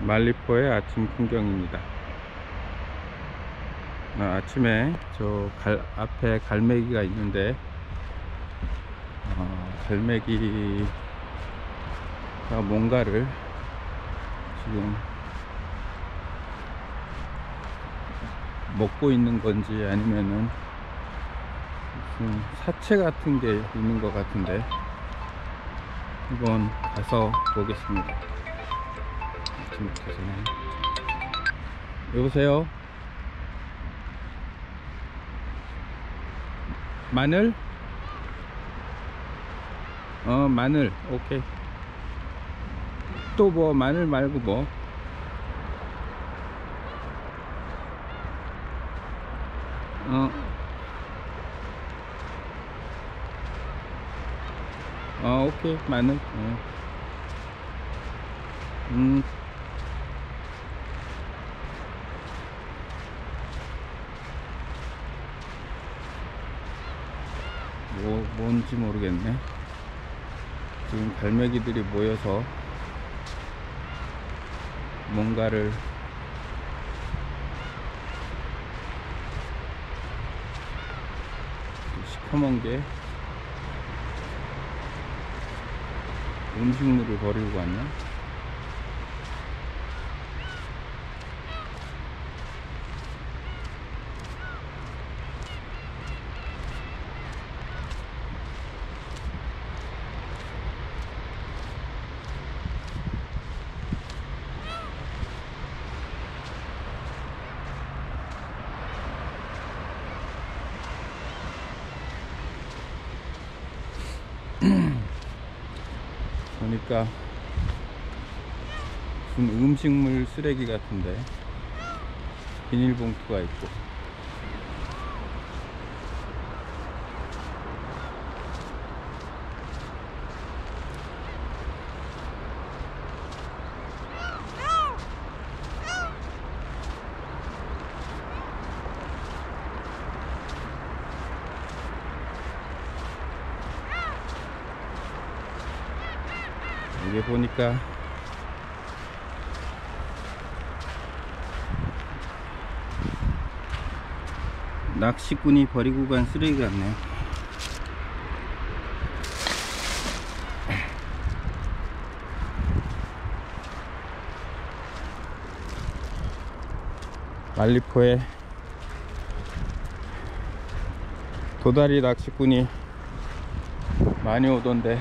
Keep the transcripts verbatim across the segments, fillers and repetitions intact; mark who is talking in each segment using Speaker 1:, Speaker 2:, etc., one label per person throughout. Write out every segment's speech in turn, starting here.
Speaker 1: 말리포의 아침 풍경입니다. 아, 아침에 저 갈, 앞에 갈매기가 있는데 어, 갈매기가 뭔가를 지금 먹고 있는 건지 아니면은 무슨 사체 같은 게 있는 것 같은데 한번 가서 보겠습니다. 아침부터는. 여보세요? 마늘? 어, 마늘. 오케이. 또 뭐 마늘 말고 뭐? 어. 어, 오케이. 마늘. 어. 음. 뭐, 뭔지 모르겠네. 지금 갈매기들이 모여서 뭔가를 시커먼 게 음식물을 버리고 갔나? 보니까 무슨 음식물 쓰레기 같은데 비닐봉투가 있고 이게 보니까 낚시꾼이 버리고 간 쓰레기 같네. 말리포에 도다리 낚시꾼이 많이 오던데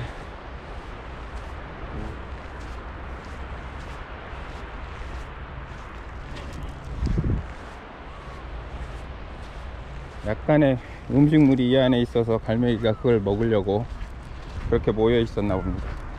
Speaker 1: 약간의 음식물이 이 안에 있어서 갈매기가 그걸 먹으려고 그렇게 모여 있었나 봅니다.